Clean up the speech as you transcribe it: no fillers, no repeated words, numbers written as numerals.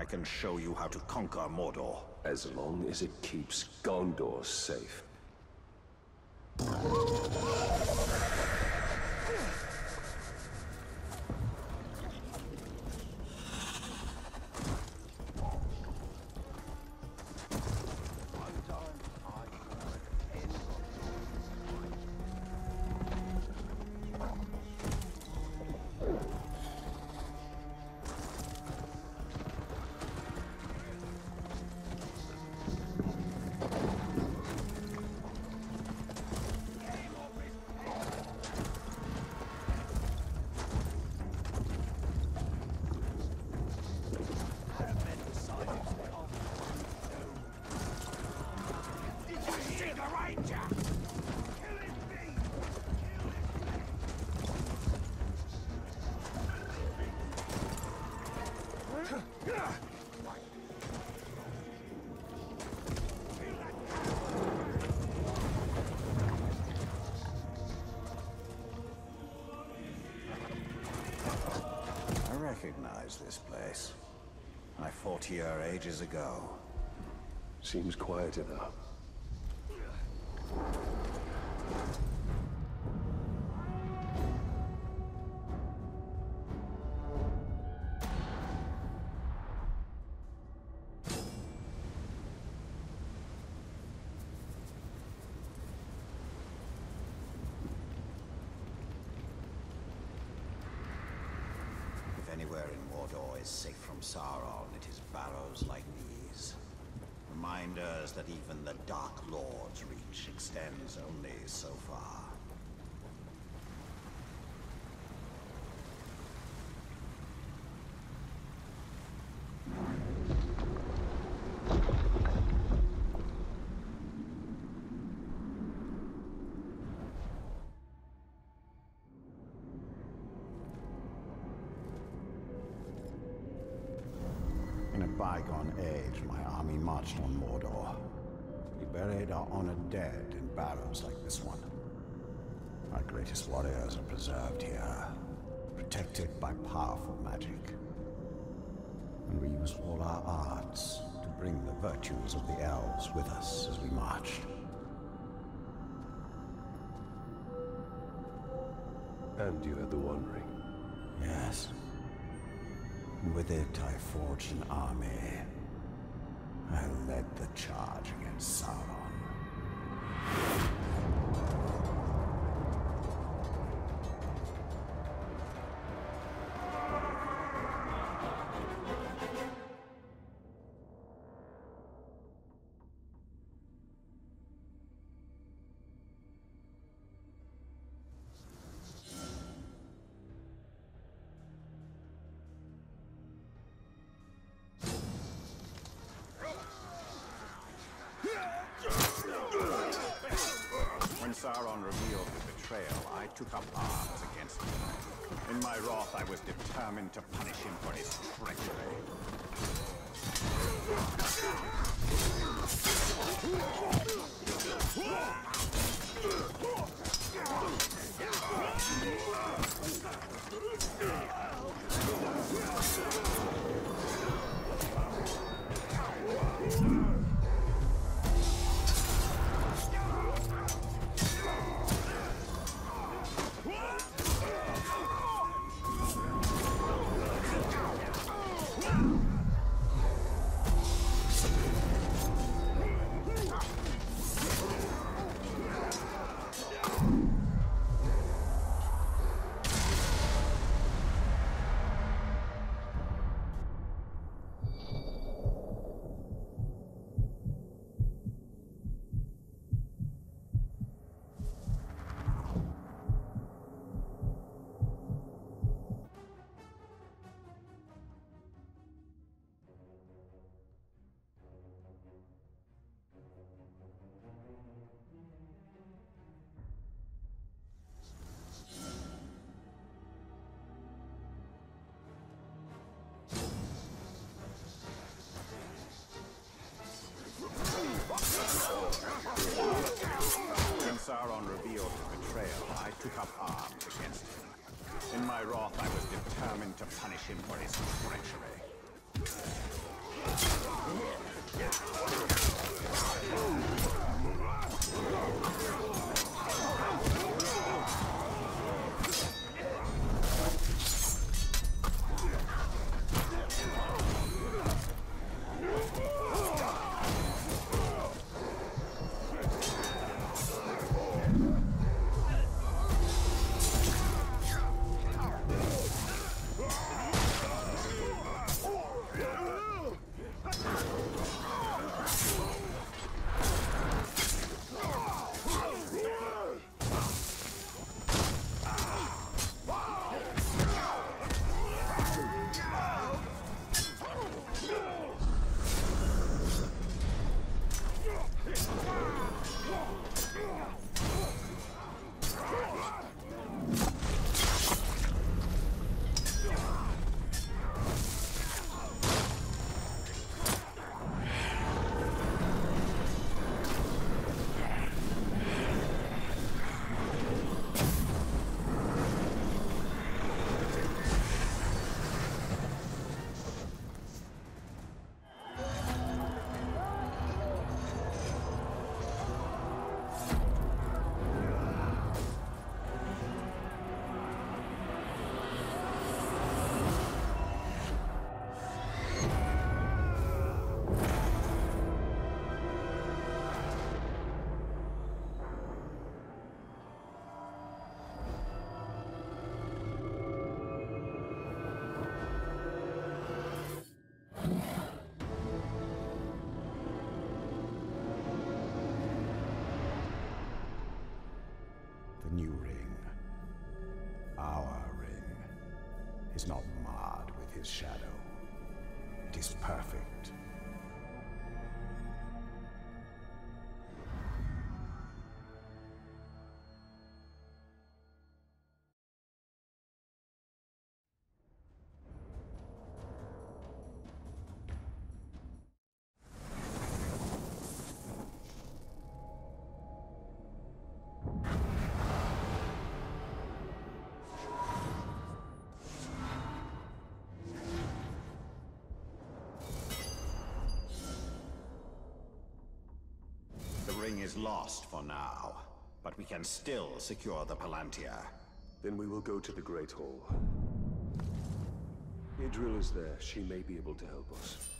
I can show you how to conquer Mordor. As long as it keeps Gondor safe. I recognize this place. I fought here ages ago. Seems quieter now. If anywhere in Mordor is safe from Sauron, it is barrows like these. Reminders that even the Dark Lord's reach extends only so far. In a bygone age, my army marched on Mordor. We buried our honored dead in barrows like this one. Our greatest warriors are preserved here, protected by powerful magic. And we use all our arts to bring the virtues of the elves with us as we marched. And you had the One Ring. Yes. And with it, I forged an army. I led the charge against Sauron. When Sauron revealed his betrayal, I took up arms against him. In my wrath, I was determined to punish him for his treachery. When Sauron revealed his betrayal, I took up arms against him. In my wrath, I was determined to punish him for his treachery. The new ring, our ring, is not marred with his shadow. It is perfect. The ring is lost for now, but we can still secure the Palantir. Then we will go to the Great Hall. Idril is there. She may be able to help us.